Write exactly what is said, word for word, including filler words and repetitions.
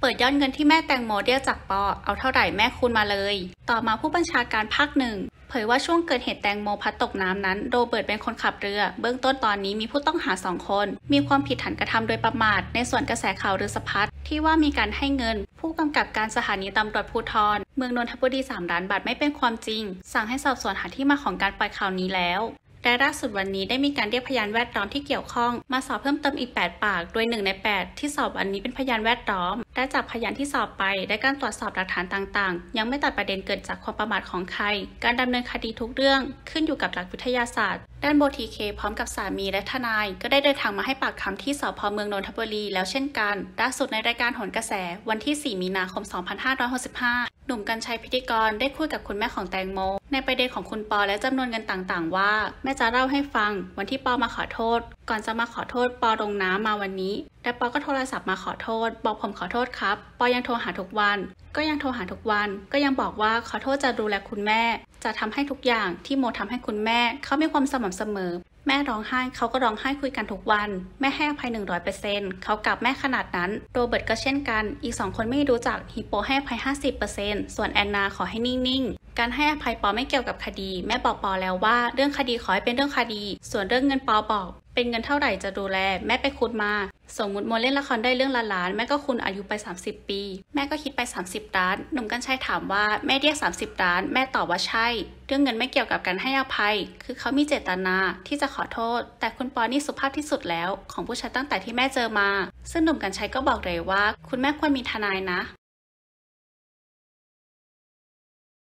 เปิดยอดเงินที่แม่แตงโมเรียกจากปอเอาเท่าไหร่แม่คูณมาเลยต่อมาผู้บัญชาการภาคหนึ่งเผยว่าช่วงเกิดเหตุแตงโมพลัดตกน้ำนั้นโรเบิร์ตเป็นคนขับเรือเบื้องต้นตอนนี้มีผู้ต้องหาสองคนมีความผิดฐานกระทำโดยประมาทในส่วนกระแสข่าวลือสะพัดที่ว่ามีการให้เงินผู้กำกับการสถานีตำรวจภูธรเมืองนนทบุรีสามล้านบาทไม่เป็นความจริงสั่งให้สอบสวนหาที่มาของการปล่อยข่าวนี้แล้วและล่าสุดวันนี้ได้มีการเรียกพยานแวดล้อมที่เกี่ยวข้องมาสอบเพิ่มเติมอีกแปดปากโดยหนึ่งในแปดที่สอบวันนี้เป็นพยานแวดล้อมและจากพยานที่สอบไปและการตรวจสอบหลักฐานต่างๆยังไม่ตัดประเด็นเกิดจากความประมาทของใครการดำเนินคดีทุกเรื่องขึ้นอยู่กับหลักวิทยาศาสตร์ด้านโบทีเคพร้อมกับสามีและทนายก็ได้เดินทางมาให้ปากคำที่สภ.เมืองนนทบุรีแล้วเช่นกันล่าสุดในรายการโหนกระแสวันที่สี่มีนาคมสองพันห้าร้อยหกสิบห้าหนุ่มกรรชัยพิธีกรได้คุยกับคุณแม่ของแตงโมในประเด็นของคุณปอและจำนวนเงินต่างๆว่าแม่จะเล่าให้ฟังวันที่ปอมาขอโทษก่อนจะมาขอโทษปอลงน้ำมาวันนี้และปอก็โทรศัพท์มาขอโทษบอกผมขอโทษครับปอยังโทรหาทุกวันก็ยังโทรหาทุกวันก็ยังบอกว่าขอโทษจะดูแลคุณแม่จะทำให้ทุกอย่างที่โมทำให้คุณแม่เขามีความสม่ำเสมอแม่ร้องไห้เขาก็ร้องไห้คุยกันทุกวันแม่ให้อภัย หนึ่งร้อยเปอร์เซ็นต์ เขากับแม่ขนาดนั้นโรเบิร์ตก็เช่นกันอีกสองคนไม่รู้จักฮิปโปให้อภัย ห้าสิบเปอร์เซ็นต์ ส่วนแอนนาขอให้นิ่งๆการให้อภัยปอไม่เกี่ยวกับคดีแม่บอกปอแล้วว่าเรื่องคดีขอให้เป็นเรื่องคดีส่วนเรื่องเงินปอบอกเป็นเงินเท่าไหร่จะดูแลแม่ไปคูณมาสมมุติโมเล่นละครได้เรื่องล้านๆแม่ก็คูณอายุไปสามสิบปีแม่ก็คิดไปสามสิบล้านหนุ่มกรรชัยถามว่าแม่เรียกสามสิบล้านแม่ตอบว่าใช่เรื่องเงินไม่เกี่ยวกับการให้อภัยคือเขามีเจตนาที่จะขอโทษแต่คุณปอนี่สุภาพที่สุดแล้วของผู้ชายตั้งแต่ที่แม่เจอมาซึ่งหนุ่มกรรชัยก็บอกเลยว่าคุณแม่ควรมีทนายนะ